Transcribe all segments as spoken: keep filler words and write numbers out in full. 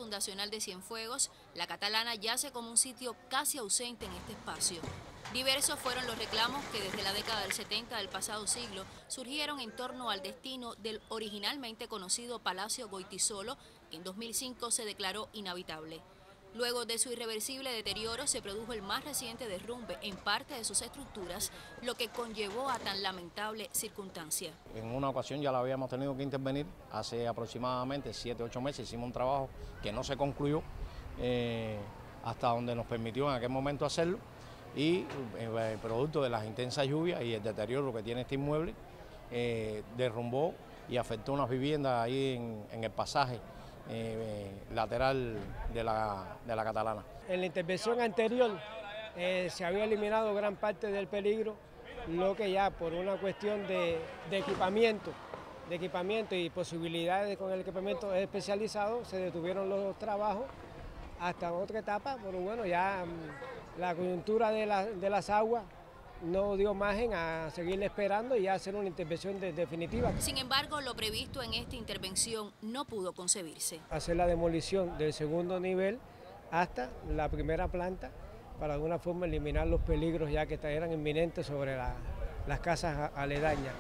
fundacional de Cienfuegos, La Catalana yace como un sitio casi ausente en este espacio. Diversos fueron los reclamos que desde la década del setenta del pasado siglo surgieron en torno al destino del originalmente conocido Palacio Goytisolo, que en dos mil cinco se declaró inhabitable. Luego de su irreversible deterioro se produjo el más reciente derrumbe en parte de sus estructuras, lo que conllevó a tan lamentable circunstancia. En una ocasión ya la habíamos tenido que intervenir, hace aproximadamente siete, ocho meses hicimos un trabajo que no se concluyó eh, hasta donde nos permitió en aquel momento hacerlo y eh, producto de las intensas lluvias y el deterioro que tiene este inmueble, eh, derrumbó y afectó unas viviendas ahí en, en el pasaje Eh, lateral de la, de la Catalana. En la intervención anterior eh, se había eliminado gran parte del peligro, lo que ya por una cuestión de, de equipamiento, de equipamiento y posibilidades con el equipamiento especializado, se detuvieron los trabajos hasta otra etapa, pero bueno, ya la coyuntura de, la, de las aguas no dio margen a seguir esperando y a hacer una intervención de, definitiva. Sin embargo, lo previsto en esta intervención no pudo concebirse. Hacer la demolición del segundo nivel hasta la primera planta para de alguna forma eliminar los peligros ya que eran inminentes sobre la, las casas aledañas.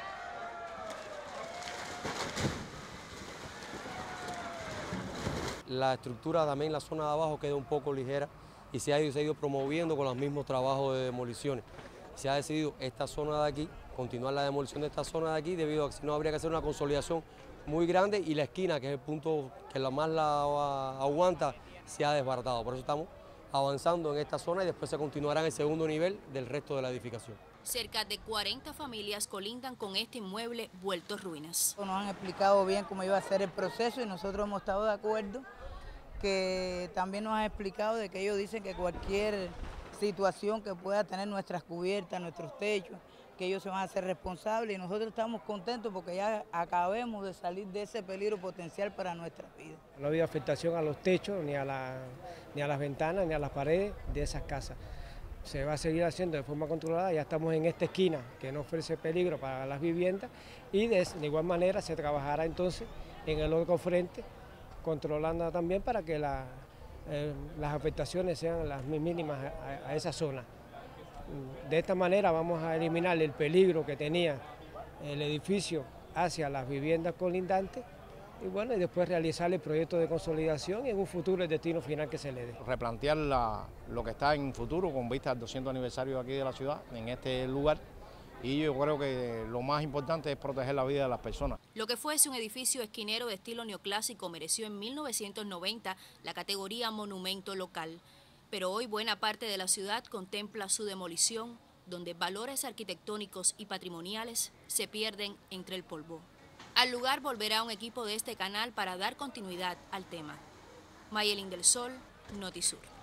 La estructura también en la zona de abajo queda un poco ligera y se ha ido, se ha ido promoviendo con los mismos trabajos de demoliciones. Se ha decidido esta zona de aquí, continuar la demolición de esta zona de aquí, debido a que si no habría que hacer una consolidación muy grande y la esquina, que es el punto que la más la aguanta, se ha desbaratado. Por eso estamos avanzando en esta zona y después se continuará en el segundo nivel del resto de la edificación. Cerca de cuarenta familias colindan con este inmueble vuelto ruinas. Nos han explicado bien cómo iba a ser el proceso y nosotros hemos estado de acuerdo, que también nos han explicado de que ellos dicen que cualquier situación que pueda tener nuestras cubiertas, nuestros techos, que ellos se van a hacer responsables y nosotros estamos contentos porque ya acabemos de salir de ese peligro potencial para nuestra vida. No ha habido afectación a los techos, ni a, la, ni a las ventanas, ni a las paredes de esas casas. Se va a seguir haciendo de forma controlada, ya estamos en esta esquina que no ofrece peligro para las viviendas y de, de igual manera se trabajará entonces en el otro frente, controlando también para que la, eh, las afectaciones sean las mínimas a, a esa zona. De esta manera vamos a eliminar el peligro que tenía el edificio hacia las viviendas colindantes y bueno, y después realizar el proyecto de consolidación y en un futuro el destino final que se le dé. Replantear la, lo que está en futuro con vista al doscientos aniversario aquí de la ciudad, en este lugar, y yo creo que lo más importante es proteger la vida de las personas. Lo que fuese un edificio esquinero de estilo neoclásico mereció en mil novecientos noventa la categoría monumento local, pero hoy buena parte de la ciudad contempla su demolición, donde valores arquitectónicos y patrimoniales se pierden entre el polvo. Al lugar volverá un equipo de este canal para dar continuidad al tema. Mayelín del Sol, Notisur.